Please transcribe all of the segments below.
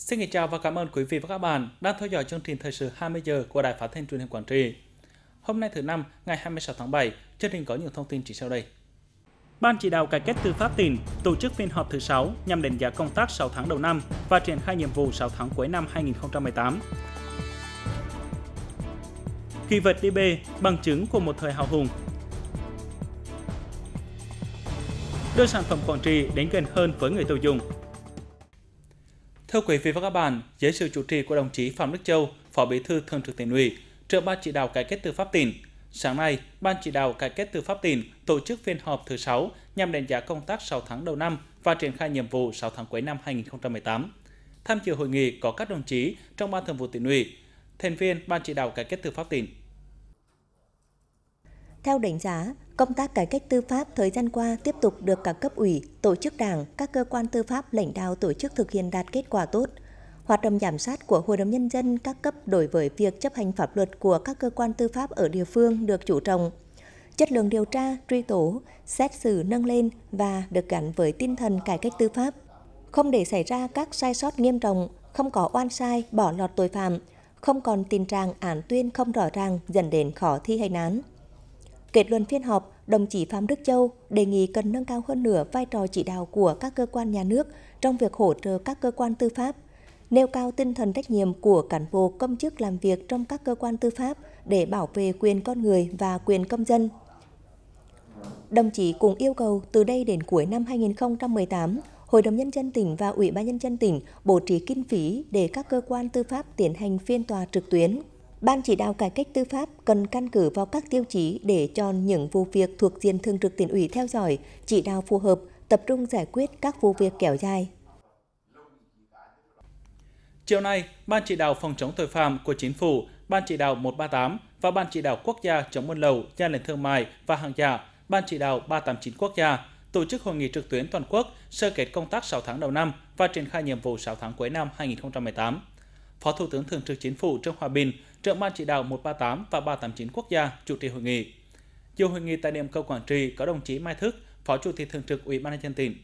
Xin kính chào và cảm ơn quý vị và các bạn đang theo dõi chương trình thời sự 20 giờ của Đài Phát thanh Truyền hình Quảng Trị. Hôm nay thứ năm, ngày 26 tháng 7, chương trình có những thông tin chỉ sau đây. Ban chỉ đạo cải cách tư pháp tỉnh tổ chức phiên họp thứ 6 nhằm đánh giá công tác 6 tháng đầu năm và triển khai nhiệm vụ 6 tháng cuối năm 2018. Kỳ vật DB, bằng chứng của một thời hào hùng. Đưa sản phẩm Quảng Trị đến gần hơn với người tiêu dùng. Thưa quý vị và các bạn, dưới sự chủ trì của đồng chí Phạm Đức Châu, Phó Bí thư Thường trực Tỉnh ủy, trưởng Ban chỉ đạo cải cách tư pháp tỉnh, sáng nay, Ban chỉ đạo cải cách tư pháp tỉnh tổ chức phiên họp thứ 6 nhằm đánh giá công tác 6 tháng đầu năm và triển khai nhiệm vụ 6 tháng cuối năm 2018. Tham dự hội nghị có các đồng chí trong Ban Thường vụ Tỉnh ủy, thành viên Ban chỉ đạo cải cách tư pháp tỉnh. Theo đánh giá, công tác cải cách tư pháp thời gian qua tiếp tục được các cấp ủy, tổ chức đảng, các cơ quan tư pháp lãnh đạo tổ chức thực hiện đạt kết quả tốt. Hoạt động giám sát của Hội đồng Nhân dân các cấp đối với việc chấp hành pháp luật của các cơ quan tư pháp ở địa phương được chú trọng. Chất lượng điều tra, truy tố, xét xử nâng lên và được gắn với tinh thần cải cách tư pháp. Không để xảy ra các sai sót nghiêm trọng, không có oan sai, bỏ lọt tội phạm, không còn tình trạng án tuyên không rõ ràng dẫn đến khó thi hành án. Kết luận phiên họp, đồng chí Phạm Đức Châu đề nghị cần nâng cao hơn nữa vai trò chỉ đạo của các cơ quan nhà nước trong việc hỗ trợ các cơ quan tư pháp, nêu cao tinh thần trách nhiệm của cán bộ công chức làm việc trong các cơ quan tư pháp để bảo vệ quyền con người và quyền công dân. Đồng chí cũng yêu cầu từ đây đến cuối năm 2018, Hội đồng Nhân dân tỉnh và Ủy ban Nhân dân tỉnh bố trí kinh phí để các cơ quan tư pháp tiến hành phiên tòa trực tuyến. Ban chỉ đạo cải cách tư pháp cần căn cứ vào các tiêu chí để chọn những vụ việc thuộc diện Thường trực Tỉnh ủy theo dõi, chỉ đạo phù hợp, tập trung giải quyết các vụ việc kéo dài. Chiều nay, Ban chỉ đạo phòng chống tội phạm của Chính phủ, Ban chỉ đạo 138 và Ban chỉ đạo quốc gia chống buôn lậu, gian lận thương mại và hàng giả, Ban chỉ đạo 389 quốc gia tổ chức hội nghị trực tuyến toàn quốc sơ kết công tác 6 tháng đầu năm và triển khai nhiệm vụ 6 tháng cuối năm 2018. Phó Thủ tướng Thường trực Chính phủ Trương Hòa Bình, trưởng Ban chỉ đạo 138 và 389 quốc gia chủ trì hội nghị. Dự hội nghị tại điểm cầu Quảng Trị có đồng chí Mai Thức, Phó Chủ tịch Thường trực Ủy ban Nhân dân tỉnh.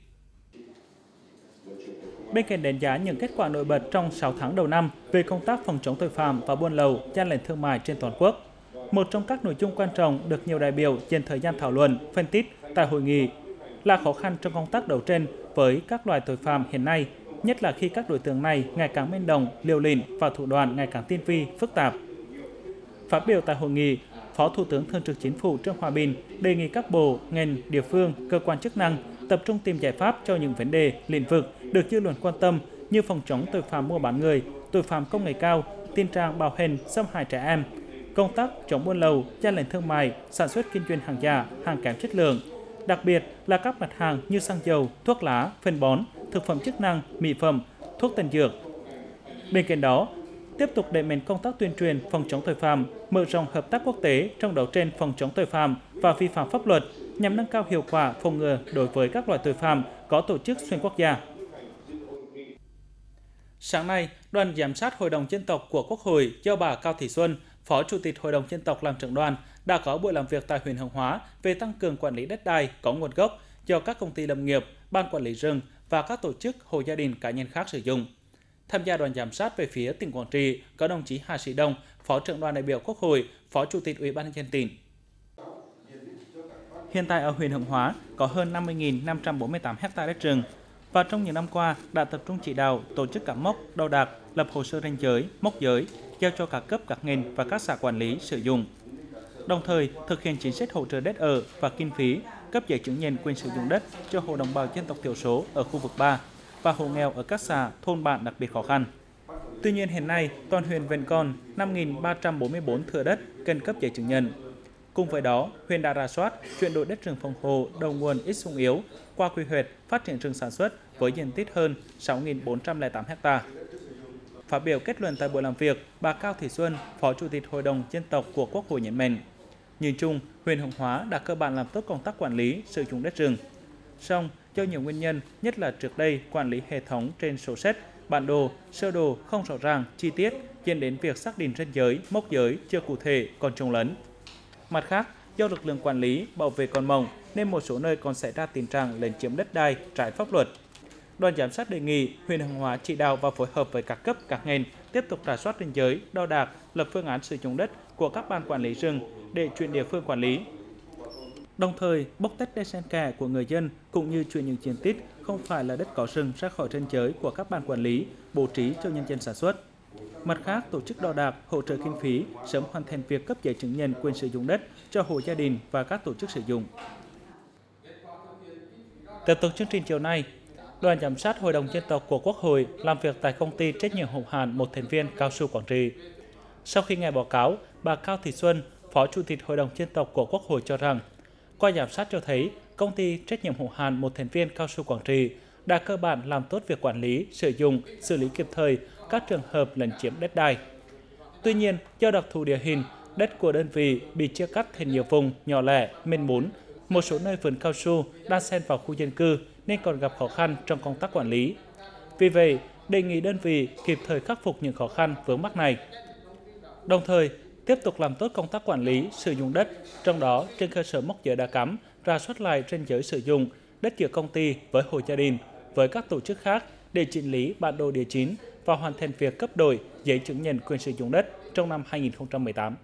Bên cạnh đánh giá những kết quả nổi bật trong 6 tháng đầu năm về công tác phòng chống tội phạm và buôn lậu, gian lận thương mại trên toàn quốc, một trong các nội dung quan trọng được nhiều đại biểu dành thời gian thảo luận, phân tích tại hội nghị là khó khăn trong công tác đấu tranh với các loại tội phạm hiện nay, nhất là khi các đối tượng này ngày càng manh động, liều lĩnh và thủ đoạn ngày càng tinh vi, phức tạp. Phát biểu tại hội nghị, Phó Thủ tướng Thường trực Chính phủ Trương Hòa Bình đề nghị các bộ, ngành, địa phương, cơ quan chức năng tập trung tìm giải pháp cho những vấn đề, lĩnh vực được dư luận quan tâm như phòng chống tội phạm mua bán người, tội phạm công nghệ cao, tình trạng bạo hành, xâm hại trẻ em, công tác chống buôn lậu, gian lận thương mại, sản xuất kinh doanh hàng giả, hàng kém chất lượng, đặc biệt là các mặt hàng như xăng dầu, thuốc lá, phân bón, thực phẩm chức năng, mỹ phẩm, thuốc tân dược. Bên cạnh đó, tiếp tục đẩy mạnh công tác tuyên truyền phòng chống tội phạm, mở rộng hợp tác quốc tế trong đấu tranh phòng chống tội phạm và vi phạm pháp luật nhằm nâng cao hiệu quả phòng ngừa đối với các loại tội phạm có tổ chức xuyên quốc gia. Sáng nay, đoàn giám sát Hội đồng Dân tộc của Quốc hội do bà Cao Thị Xuân, Phó Chủ tịch Hội đồng Dân tộc làm trưởng đoàn, đã có buổi làm việc tại huyện Hướng Hóa về tăng cường quản lý đất đai có nguồn gốc do các công ty lâm nghiệp, ban quản lý rừng và các tổ chức hộ gia đình cá nhân khác sử dụng. Tham gia đoàn giám sát về phía tỉnh Quảng Trị có đồng chí Hà Sĩ Đông, Phó trưởng đoàn đại biểu Quốc hội, Phó Chủ tịch Ủy ban Nhân dân tỉnh. Hiện tại ở huyện Hướng Hóa có hơn 50.548 ha đất rừng và trong những năm qua đã tập trung chỉ đạo tổ chức cắm mốc, đo đạc, lập hồ sơ ranh giới, mốc giới, giao cho các cấp, các ngành và các xã quản lý sử dụng. Đồng thời thực hiện chính sách hỗ trợ đất ở và kinh phí cấp giấy chứng nhận quyền sử dụng đất cho hộ đồng bào dân tộc thiểu số ở khu vực 3 và hộ nghèo ở các xã, thôn bản đặc biệt khó khăn. Tuy nhiên hiện nay, toàn huyện vẫn còn 5.344 thửa đất cần cấp giấy chứng nhận. Cùng với đó, huyện đã rà soát, chuyển đổi đất rừng phòng hộ đầu nguồn ít sung yếu qua quy hoạch phát triển rừng sản xuất với diện tích hơn 6.408 ha. Phát biểu kết luận tại buổi làm việc, bà Cao Thị Xuân, Phó Chủ tịch Hội đồng Dân tộc của Quốc hội nhấn mạnh, nhìn chung, huyện Hướng Hóa đã cơ bản làm tốt công tác quản lý sử dụng đất rừng. Song, do nhiều nguyên nhân, nhất là trước đây quản lý hệ thống trên sổ sách, bản đồ, sơ đồ không rõ ràng, chi tiết, dẫn đến việc xác định ranh giới, mốc giới chưa cụ thể còn trồng lấn. Mặt khác, do lực lượng quản lý, bảo vệ còn mỏng nên một số nơi còn xảy ra tình trạng lấn chiếm đất đai trái pháp luật. đoàn giám sát đề nghị huyện Hướng Hóa chỉ đạo và phối hợp với các cấp các ngành tiếp tục rà soát ranh giới, đo đạc, lập phương án sử dụng đất của các ban quản lý rừng để chuyển địa phương quản lý. Đồng thời, bóc tách đất xen kẽ của người dân cũng như chuyển những diện tích không phải là đất có rừng ra khỏi ranh giới của các ban quản lý, bố trí cho nhân dân sản xuất. Mặt khác, tổ chức đo đạc, hỗ trợ kinh phí, sớm hoàn thành việc cấp giấy chứng nhận quyền sử dụng đất cho hộ gia đình và các tổ chức sử dụng. Tiếp tục chương trình chiều nay, đoàn giám sát Hội đồng Dân tộc của Quốc hội làm việc tại công ty trách nhiệm hữu hạn một thành viên cao su Quảng Trị. Sau khi nghe báo cáo, bà Cao Thị Xuân, Phó Chủ tịch Hội đồng Dân tộc của Quốc hội cho rằng, qua giám sát cho thấy công ty trách nhiệm hữu hạn một thành viên cao su Quảng Trị đã cơ bản làm tốt việc quản lý, sử dụng, xử lý kịp thời các trường hợp lấn chiếm đất đai. Tuy nhiên, do đặc thù địa hình, đất của đơn vị bị chia cắt thành nhiều vùng nhỏ lẻ, mên mún, một số nơi vườn cao su đan xen vào khu dân cư nên còn gặp khó khăn trong công tác quản lý. Vì vậy, đề nghị đơn vị kịp thời khắc phục những khó khăn vướng mắc này. Đồng thời, tiếp tục làm tốt công tác quản lý, sử dụng đất, trong đó trên cơ sở mốc giới đã cắm, rà soát lại ranh giới sử dụng đất giữa công ty với hộ gia đình, với các tổ chức khác để chỉnh lý bản đồ địa chính và hoàn thành việc cấp đổi giấy chứng nhận quyền sử dụng đất trong năm 2018.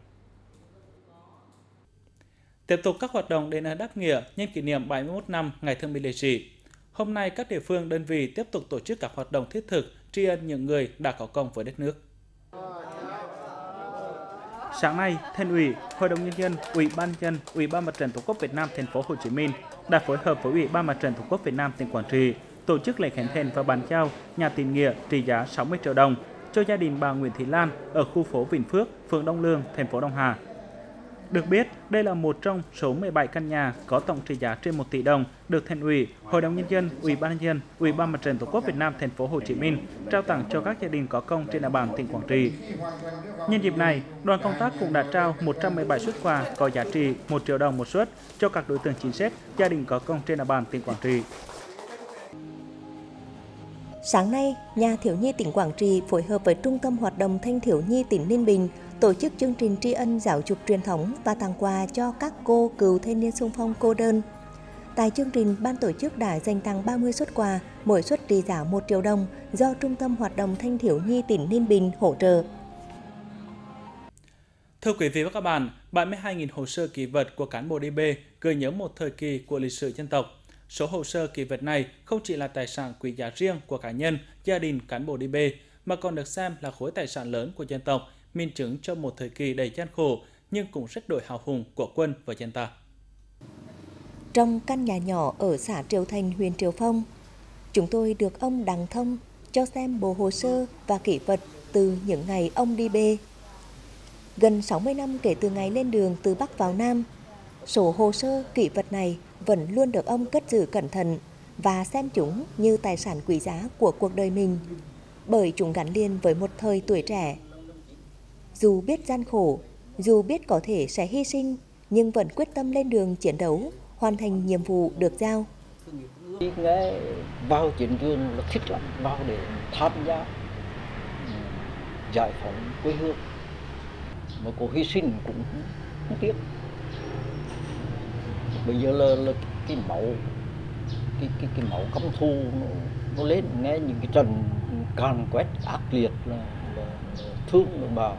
Tiếp tục các hoạt động đền ơn đáp nghĩa nhân kỷ niệm 71 năm Ngày Thương binh Liệt sĩ. Hôm nay, các địa phương, đơn vị tiếp tục tổ chức các hoạt động thiết thực tri ân những người đã có công với đất nước. Sáng nay, Thành ủy, Hội đồng nhân dân, Ủy ban nhân dân, Ủy ban Mặt trận Tổ quốc Việt Nam thành phố Hồ Chí Minh đã phối hợp với Ủy ban Mặt trận Tổ quốc Việt Nam tỉnh Quảng Trị tổ chức lễ khánh thành và bàn giao nhà tình nghĩa trị giá 60 triệu đồng cho gia đình bà Nguyễn Thị Lan ở khu phố Vĩnh Phước, phường Đông Lương, thành phố Đông Hà. Được biết, đây là một trong số 17 căn nhà có tổng trị giá trên 1 tỷ đồng được Thành ủy, Hội đồng nhân dân, Ủy ban nhân dân, Ủy ban Mặt trận Tổ quốc Việt Nam thành phố Hồ Chí Minh trao tặng cho các gia đình có công trên địa bàn tỉnh Quảng Trị. Nhân dịp này, đoàn công tác cũng đã trao 117 suất quà có giá trị 1 triệu đồng một suất cho các đối tượng chính sách, gia đình có công trên địa bàn tỉnh Quảng Trị. Sáng nay, Nhà thiếu nhi tỉnh Quảng Trị phối hợp với Trung tâm Hoạt động Thanh thiếu nhi tỉnh Ninh Bình tổ chức chương trình tri ân giáo dục truyền thống và tặng quà cho các cô cựu thanh niên xung phong cô đơn. Tại chương trình, ban tổ chức đã dành tặng 30 suất quà, mỗi suất trị giá 1 triệu đồng do Trung tâm Hoạt động Thanh thiếu nhi tỉnh Ninh Bình hỗ trợ. Thưa quý vị và các bạn, 72.000 hồ sơ kỷ vật của cán bộ DB gợi nhớ một thời kỳ của lịch sử dân tộc. Số hồ sơ kỷ vật này không chỉ là tài sản quý giá riêng của cá nhân, gia đình cán bộ DB, mà còn được xem là khối tài sản lớn của dân tộc, minh chứng cho một thời kỳ đầy gian khổ nhưng cũng rất đổi hào hùng của quân và dân ta. Trong căn nhà nhỏ ở xã Triệu Thành, huyện Triệu Phong, chúng tôi được ông Đặng Thông cho xem bộ hồ sơ và kỷ vật từ những ngày ông đi bê. Gần 60 năm kể từ ngày lên đường từ Bắc vào Nam, số hồ sơ kỷ vật này vẫn luôn được ông cất giữ cẩn thận và xem chúng như tài sản quý giá của cuộc đời mình, bởi chúng gắn liền với một thời tuổi trẻ. Dù biết gian khổ, dù biết có thể sẽ hy sinh, nhưng vẫn quyết tâm lên đường chiến đấu, hoàn thành nhiệm vụ được giao. Nghe vào chiến trường là thích lắm, vào để tham gia giải phóng quê hương, mà có hy sinh cũng không tiếc. Bây giờ là cái máu căm thù nó lên, nghe những cái trận càn quét ác liệt là thương đồng bào.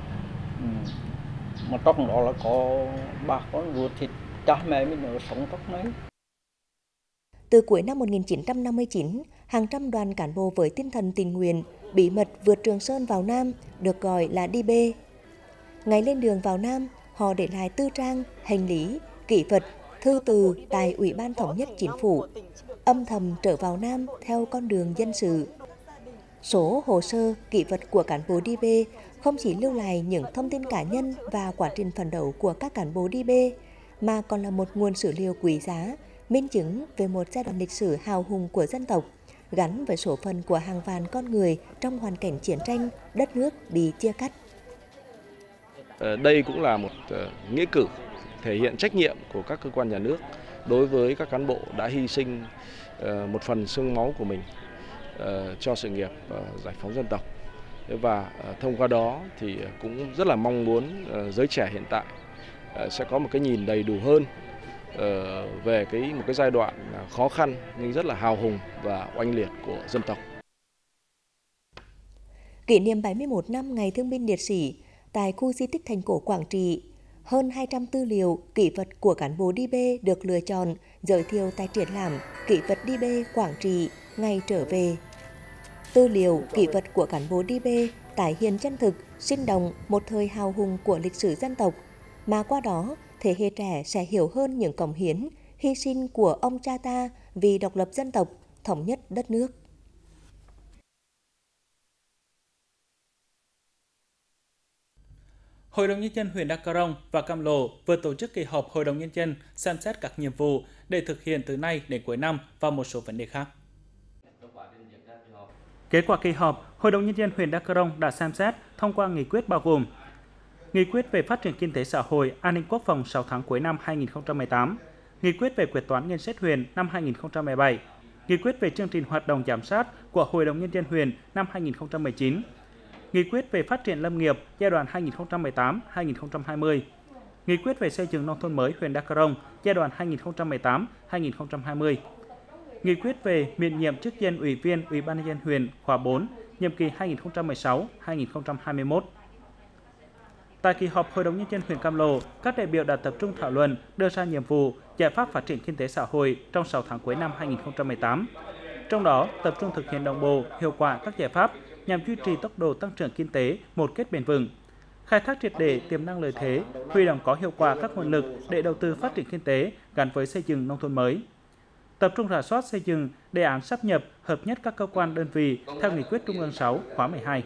Mà trong đó là có bà con ruột thịt cha mẹ mình ở sống trong đấy. Từ cuối năm 1959, hàng trăm đoàn cán bộ với tinh thần tình nguyện bí mật vượt Trường Sơn vào Nam, được gọi là đi bê. Ngày lên đường vào Nam, họ để lại tư trang, hành lý, kỷ vật, thư từ tại Ủy ban Thống nhất Chính phủ, âm thầm trở vào Nam theo con đường dân sự. Số hồ sơ, kỷ vật của cán bộ đi bê không chỉ lưu lại những thông tin cá nhân và quá trình phấn đấu của các cán bộ đi bê, mà còn là một nguồn sử liệu quý giá, minh chứng về một giai đoạn lịch sử hào hùng của dân tộc, gắn với số phận của hàng vạn con người trong hoàn cảnh chiến tranh, đất nước bị chia cắt. Đây cũng là một nghĩa cử thể hiện trách nhiệm của các cơ quan nhà nước đối với các cán bộ đã hy sinh một phần xương máu của mình cho sự nghiệp giải phóng dân tộc. Và thông qua đó thì cũng rất là mong muốn giới trẻ hiện tại sẽ có một cái nhìn đầy đủ hơn về một cái giai đoạn khó khăn nhưng rất là hào hùng và oanh liệt của dân tộc. Kỷ niệm 71 năm Ngày Thương binh Liệt sĩ tại khu di tích thành cổ Quảng Trị, hơn 200 tư liệu, kỷ vật của cán bộ DB được lựa chọn giới thiệu tại triển lãm Kỷ vật DB Quảng Trị Ngày trở về. Tư liệu, kỷ vật của cán bộ DB tái hiện chân thực, sinh động một thời hào hùng của lịch sử dân tộc, mà qua đó thế hệ trẻ sẽ hiểu hơn những cống hiến, hy sinh của ông cha ta vì độc lập dân tộc, thống nhất đất nước. Hội đồng Nhân dân huyện Đắk Krông và Cam Lộ vừa tổ chức kỳ họp Hội đồng Nhân dân xem xét các nhiệm vụ để thực hiện từ nay đến cuối năm và một số vấn đề khác. Kết quả kỳ họp, Hội đồng Nhân dân huyện Đắk Krông đã xem xét thông qua nghị quyết bao gồm nghị quyết về phát triển kinh tế xã hội, an ninh quốc phòng 6 tháng cuối năm 2018, nghị quyết về quyết toán ngân sách huyện năm 2017, nghị quyết về chương trình hoạt động giám sát của Hội đồng Nhân dân huyện năm 2019, nghị quyết về phát triển lâm nghiệp giai đoạn 2018-2020, nghị quyết về xây dựng nông thôn mới huyện Đắk Krông giai đoạn 2018-2020, nghị quyết về miễn nhiệm chức danh ủy viên Ủy ban nhân dân huyện khóa 4, nhiệm kỳ 2016-2021. Tại kỳ họp Hội đồng Nhân dân huyện Cam Lộ, các đại biểu đã tập trung thảo luận, đưa ra nhiệm vụ, giải pháp phát triển kinh tế xã hội trong 6 tháng cuối năm 2018. Trong đó, tập trung thực hiện đồng bộ, hiệu quả các giải pháp nhằm duy trì tốc độ tăng trưởng kinh tế một cách bền vững, khai thác triệt để tiềm năng lợi thế, huy động có hiệu quả các nguồn lực để đầu tư phát triển kinh tế gắn với xây dựng nông thôn mới. Tập trung rà soát xây dựng đề án sáp nhập, hợp nhất các cơ quan đơn vị theo nghị quyết Trung ương 6 khóa 12.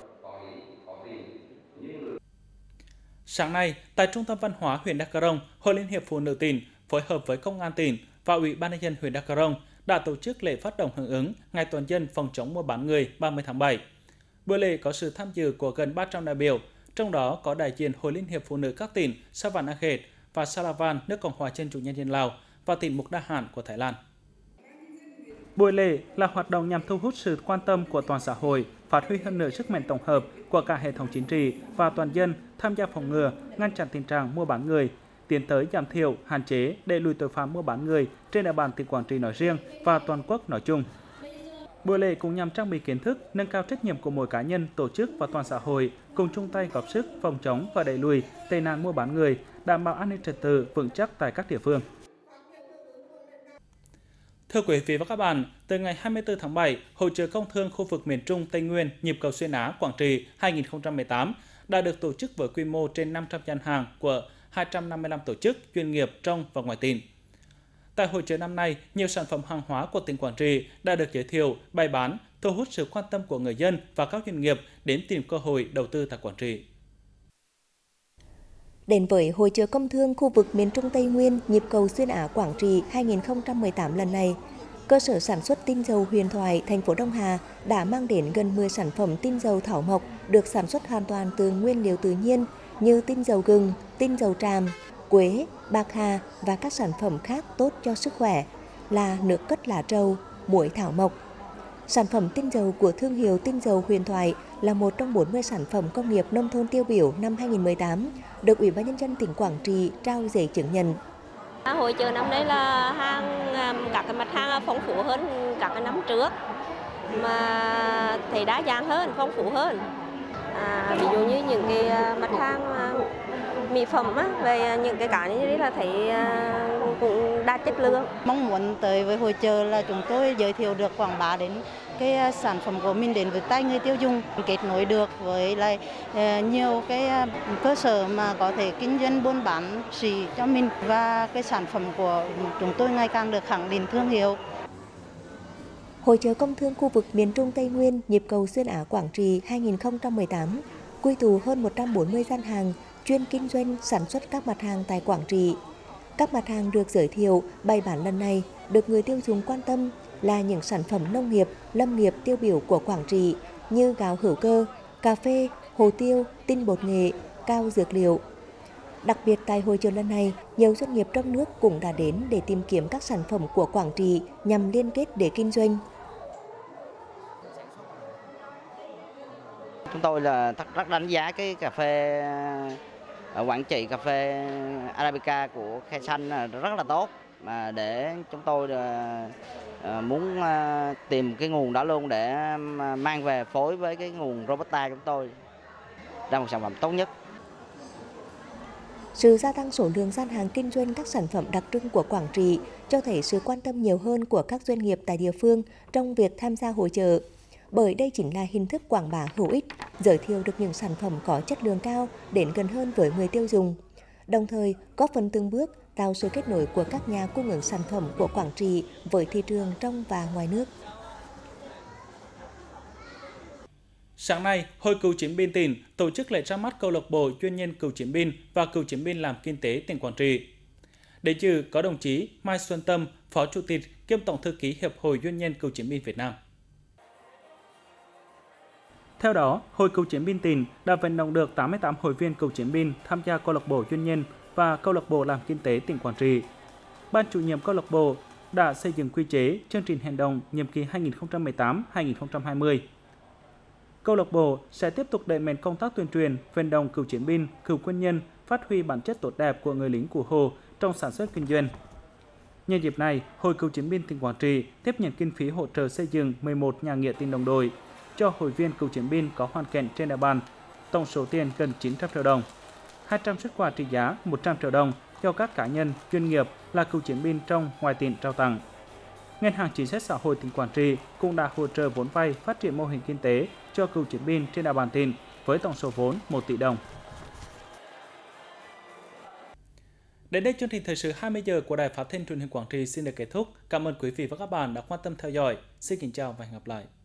Sáng nay, tại Trung tâm Văn hóa huyện Đắk Krông, Hội Liên hiệp Phụ nữ tỉnh phối hợp với Công an tỉnh và Ủy ban nhân dân huyện Đắk Krông đã tổ chức lễ phát động hưởng ứng Ngày toàn dân phòng chống mua bán người 30 tháng 7. Buổi lễ có sự tham dự của gần 300 đại biểu, trong đó có đại diện Hội Liên hiệp Phụ nữ các tỉnh Savanakhet và Salavan nước Cộng hòa Dân chủ Nhân dân Lào và tỉnh Mục Đa Hàn của Thái Lan. Buổi lễ là hoạt động nhằm thu hút sự quan tâm của toàn xã hội, phát huy hơn nữa sức mạnh tổng hợp của cả hệ thống chính trị và toàn dân tham gia phòng ngừa, ngăn chặn tình trạng mua bán người, tiến tới giảm thiểu, hạn chế, đẩy lùi tội phạm mua bán người trên địa bàn tỉnh Quảng Trị nói riêng và toàn quốc nói chung. Buổi lễ cũng nhằm trang bị kiến thức, nâng cao trách nhiệm của mỗi cá nhân, tổ chức và toàn xã hội, cùng chung tay góp sức phòng chống và đẩy lùi tệ nạn mua bán người, đảm bảo an ninh trật tự vững chắc tại các địa phương. Thưa quý vị và các bạn, từ ngày 24 tháng 7, Hội chợ công thương khu vực miền Trung Tây Nguyên nhịp cầu xuyên Á Quảng Trị 2018 đã được tổ chức với quy mô trên 500 gian hàng của 255 tổ chức chuyên nghiệp trong và ngoài tỉnh. Tại hội chợ năm nay, nhiều sản phẩm hàng hóa của tỉnh Quảng Trị đã được giới thiệu, bày bán, thu hút sự quan tâm của người dân và các doanh nghiệp đến tìm cơ hội đầu tư tại Quảng Trị. Đến với Hội chợ công thương khu vực miền Trung Tây Nguyên nhịp cầu xuyên Á Quảng Trị 2018 lần này, cơ sở sản xuất tinh dầu Huyền Thoại, thành phố Đông Hà đã mang đến gần 10 sản phẩm tinh dầu thảo mộc được sản xuất hoàn toàn từ nguyên liệu tự nhiên như tinh dầu gừng, tinh dầu tràm, quế, bạc hà và các sản phẩm khác tốt cho sức khỏe là nước cất lá trầu, muối thảo mộc. Sản phẩm tinh dầu của thương hiệu tinh dầu Huyền Thoại là một trong 40 sản phẩm công nghiệp nông thôn tiêu biểu năm 2018, được Ủy ban nhân dân tỉnh Quảng Trị trao giấy chứng nhận. Hội chợ năm nay là các cái mặt hàng phong phú hơn các cái năm trước, mà thấy đa dạng hơn, phong phú hơn. Ví dụ như những cái mặt hàng mỹ phẩm về những cái như thế là thấy cũng đa chất lượng. Mong muốn tới với hội chợ là chúng tôi giới thiệu được quảng bá đến cái sản phẩm của mình đến với tay người tiêu dùng, kết nối được với lại nhiều cái cơ sở mà có thể kinh doanh buôn bán xỉ cho mình, và cái sản phẩm của chúng tôi ngày càng được khẳng định thương hiệu. Hội chợ công thương khu vực miền Trung Tây Nguyên nhịp cầu xuyên Á Quảng Trị 2018 quy tụ hơn 140 gian hàng chuyên kinh doanh sản xuất các mặt hàng tại Quảng Trị. Các mặt hàng được giới thiệu, bày bán lần này được người tiêu dùng quan tâm là những sản phẩm nông nghiệp, lâm nghiệp tiêu biểu của Quảng Trị như gạo hữu cơ, cà phê, hồ tiêu, tinh bột nghệ, cao dược liệu. Đặc biệt tại hội chợ lần này, nhiều doanh nghiệp trong nước cũng đã đến để tìm kiếm các sản phẩm của Quảng Trị nhằm liên kết để kinh doanh. Chúng tôi là rất đánh giá cái cà phê quản trị cà phê Arabica của Khe Xanh rất là tốt, mà để chúng tôi muốn tìm cái nguồn đó luôn để mang về phối với cái nguồn Robusta chúng tôi ra một sản phẩm tốt nhất. Sự gia tăng số lượng gian hàng kinh doanh các sản phẩm đặc trưng của Quảng Trị cho thấy sự quan tâm nhiều hơn của các doanh nghiệp tại địa phương trong việc tham gia hội chợ. Bởi đây chính là hình thức quảng bá hữu ích, giới thiệu được những sản phẩm có chất lượng cao đến gần hơn với người tiêu dùng. Đồng thời, góp phần từng bước tạo sự kết nối của các nhà cung ứng sản phẩm của Quảng Trị với thị trường trong và ngoài nước. Sáng nay, Hội Cựu chiến binh tỉnh tổ chức lễ ra mắt câu lạc bộ doanh nhân cựu chiến binh và cựu chiến binh làm kinh tế tỉnh Quảng Trị. Đến dự có đồng chí Mai Xuân Tâm, Phó Chủ tịch kiêm Tổng thư ký Hiệp hội Doanh nhân cựu chiến binh Việt Nam. Theo đó, Hội Cựu chiến binh tỉnh đã vận động được 88 hội viên cựu chiến binh tham gia câu lạc bộ doanh nhân và câu lạc bộ làm kinh tế tỉnh Quảng Trị. Ban chủ nhiệm câu lạc bộ đã xây dựng quy chế, chương trình hành động nhiệm kỳ 2018-2020. Câu lạc bộ sẽ tiếp tục đẩy mạnh công tác tuyên truyền, vận động cựu chiến binh, cựu quân nhân phát huy bản chất tốt đẹp của người lính cụ Hồ trong sản xuất kinh doanh. Nhân dịp này, Hội Cựu chiến binh tỉnh Quảng Trị tiếp nhận kinh phí hỗ trợ xây dựng 11 nhà nghĩa tình đồng đội cho hội viên cựu chiến binh có hoàn cảnh trên địa bàn, tổng số tiền gần 900 triệu đồng. 200 suất quà trị giá 100 triệu đồng cho các cá nhân, doanh nghiệp là cựu chiến binh trong ngoài tỉnh trao tặng. Ngân hàng Chính sách Xã hội tỉnh Quảng Trị cũng đã hỗ trợ vốn vay phát triển mô hình kinh tế cho cựu chiến binh trên địa bàn tỉnh với tổng số vốn 1 tỷ đồng. Đến đây chương trình thời sự 20 giờ của Đài Phát thanh Truyền hình Quảng Trị xin được kết thúc. Cảm ơn quý vị và các bạn đã quan tâm theo dõi. Xin kính chào và hẹn gặp lại.